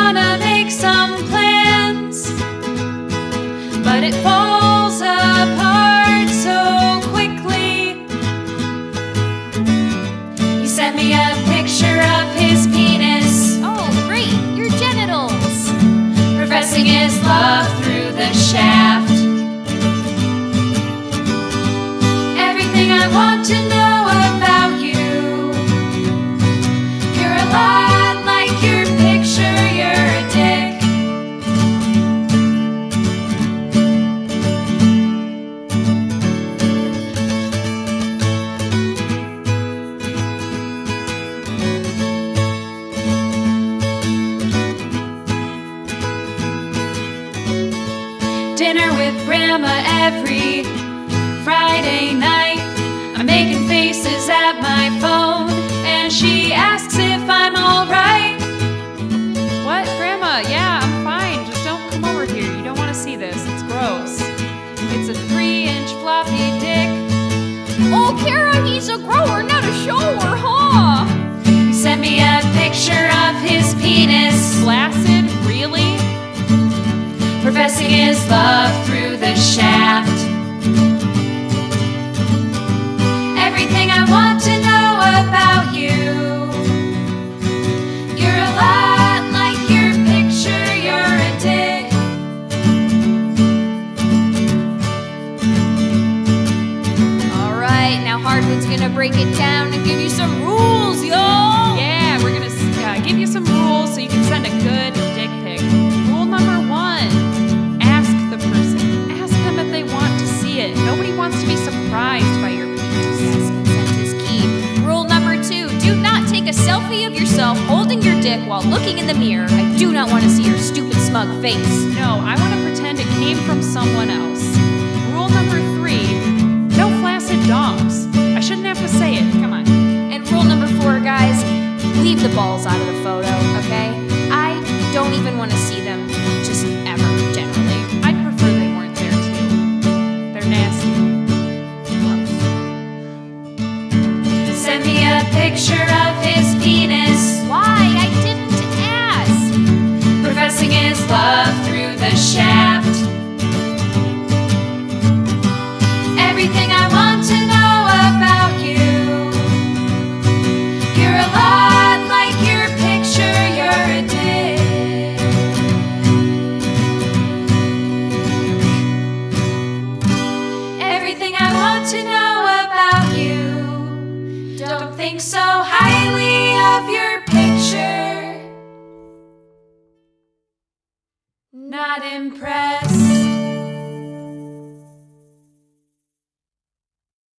wanna make some plans, but it falls apart so quickly. He sent me a picture of his penis. Oh, great, your genitals. Professing his love through the shaft. Everything I want to know about you. You're a lot like your picture, you're a dick. Dinner with Grandma every Friday night. I'm making faces at my phone, and she asks if I'm alright. What, Grandma? Yeah, I'm fine. Just don't come over here. You don't want to see this. It's gross. It's a 3-inch floppy dick. Oh, Kara, he's a grower, not a shower, huh? He sent me a picture of his penis. Flaccid? Really? Professing his love through the shaft. Everything I want to know about you. You're a lot like your picture, you're a dick. Alright, now Hardwood's gonna break it down and give you some rules, y'all! Yeah, we're gonna give you some rules so you can send a good dick pic. Rule number 1, ask the person. Ask them if they want to see it. Nobody wants to be surprised by your penis. Yes, consent is key. Rule number 2, do not take a selfie of yourself holding your dick while looking in the mirror. I do not want to see your stupid smug face. No, I want to pretend it came from someone else. Rule number 3, no flaccid dogs. I shouldn't have to say it. Come on. And rule number 4, guys, leave the balls out of the photo, okay? I don't even want to see them, just ever, generally. I'd prefer they weren't there too. They're nasty. Gross. Send me a picture of his penis. Why? I didn't ask. Professing his love through the shaft. Everything I want to know about you. You're a lot like your picture, you're a dick. Everything I want to know about you. Don't think so highly of your picture. Not impressed.